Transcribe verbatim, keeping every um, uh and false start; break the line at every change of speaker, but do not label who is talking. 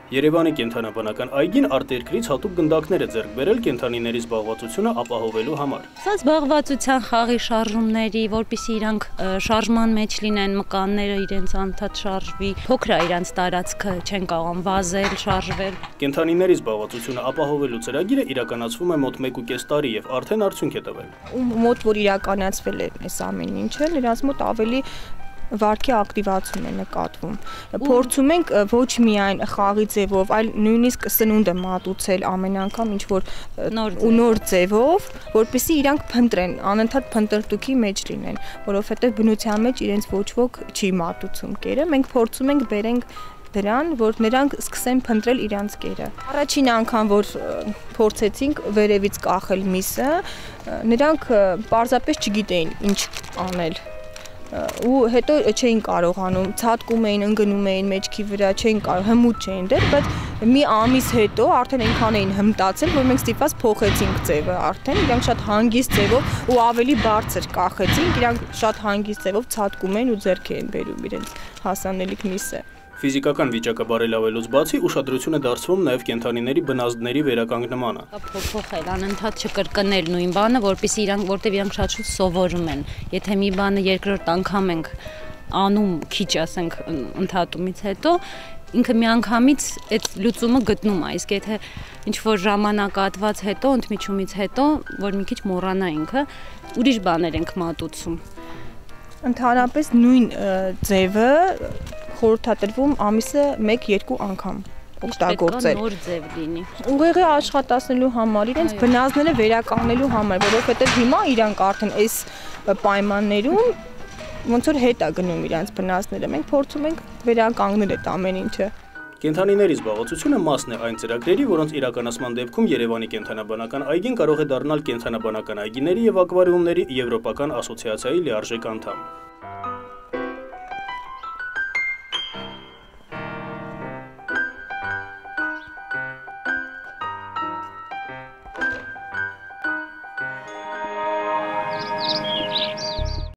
Երևանի կենդանաբանական այգին արտերկրից հատուկ գնդակներ է ձեռք բերել կենդանիների զբաղվածությունը ապահովելու համար։
Սա զբաղվածության խաղի շարժումների, որպեսզի իրանք շարժման մեջ լինեն, մկանները իրենց անդադ շարժվի, փոքր է իրանց տարածքը, չեն կարող վազել, շարժվել։
Կենդանիների զբաղվածությունը ապահովելու ծրագիրը իրականացվում է մոտ մեկ ու կես տարի եւ արդեն արդյունք է տվել։
Մոտ որ իրականացվել է այս ամեն ինչը, նրանց մոտ ավելի վարքի ակտիվացում է նկատվում։ Փորձում ենք ոչ միայն խաղի ձևով, այլ նույնիսկ սնունդը մատուցել ամեն անգամ ինչ որ ու նոր ձևով, որպեսզի իրանք փնտրեն, անընդհատ փնտրտուքի մեջ լինեն, որովհետև բնության մեջ իրենց ոչ ոք չի մատուցում կերը։ Մենք փորձում ենք բերենք դրան, որ նրանք սկսեն փնտրել իրանց կերը։ Առաջին անգամ որ փորձեցինք վերևից կախել միսը, նրանք պարզապես չգիտեին ինչ անել։ Ու հետո չէին կարողանում, ցատկում էին, ընկնում էին մեջքի վրա, չէին կարող, հմուտ չէին դեր, բայց մի ամիս հետո արդեն այնքան էին հմտացել, որ մենք ստիպված փոխեցինք ձևը, արդեն իրանք շատ հանգիստ ձևով ու ավելի բարձր կախեցինք, իրանք շատ հանգիստ ձևով ցատկում էին ու ձեռք էին բերում իրենց հասանելիք միսը։
Ֆիզիկական վիճակը բարելավելուց բացի ուշադրություն է դարձվում նաև կենդանիների բնազդների վերականգնմանը։
Փոփոխել, անընդհատ չկրկնել նույն բանը, որպեսզի իրանք, որտեղ իրանք շատ շուտ սովորում են։ Եթե մի բանը երկրորդ անգամ ենք անում, քիչ ասենք ընդհատումից հետո, ինքը միանգամից այդ լուծումը գտնում է, իսկ եթե ինչ որ ժամանակահատված հետո, ընդմիջումից հետո, որ մի քիչ մոռանա ինքը, ուրիշ բաներ ենք մատուցում։
Ընդհանրապես նույն ձևը խորհրդատրվում ամիսը մեկ-երկու անգամ օգտագործել։
Նոր ձև լինի։
Ուղեղի աշխատացնելու համար, իրենց բնազդները վերականգնելու համար, որովհետև հիմա իրանք արդեն այս պայմաններում ոնց որ հետ է գնում իրանց բնազդները։ Մենք փորձում ենք վերականգնել այդ ամեն ինչը։
Կենդանիների զբաղվածությունը մասն է այն ծրագրերի, որոնց իրականացման դեպքում Երևանի կենդանաբանական այգին կարող է դառնալ կենդանաբանական այգիների եւ ակվարիումների եվրոպական ասոցիացիայի լիարժեք անդամ։